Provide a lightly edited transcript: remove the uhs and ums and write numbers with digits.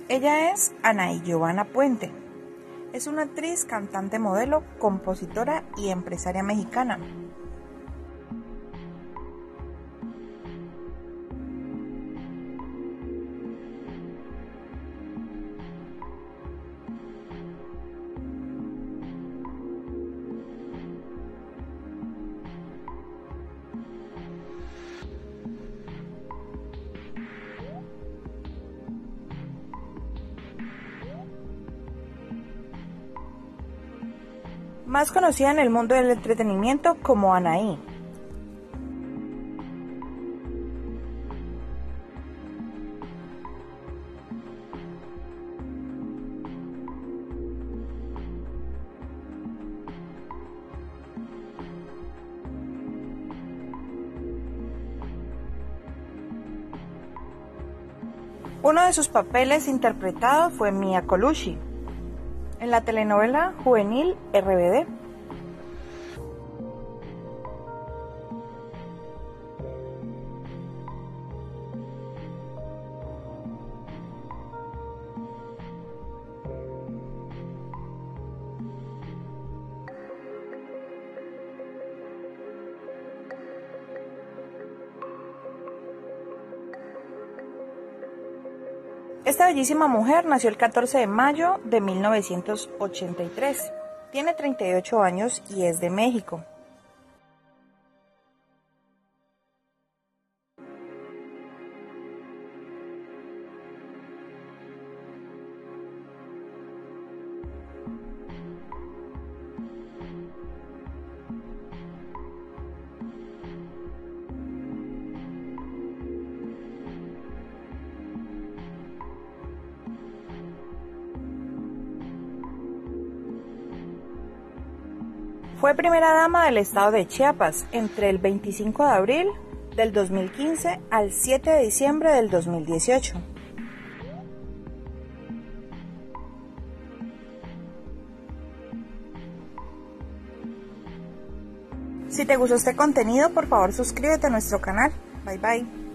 Ella es Anaí Giovanna Puente. Es una actriz, cantante, modelo, compositora y empresaria mexicana. Más conocida en el mundo del entretenimiento como Anaí. Uno de sus papeles interpretados fue Mia Colucci en la telenovela juvenil RBD. Esta bellísima mujer nació el 14 de mayo de 1983. Tiene 38 años y es de México. Fue primera dama del estado de Chiapas entre el 25 de abril del 2015 al 7 de diciembre del 2018. Si te gustó este contenido, por favor suscríbete a nuestro canal. Bye bye.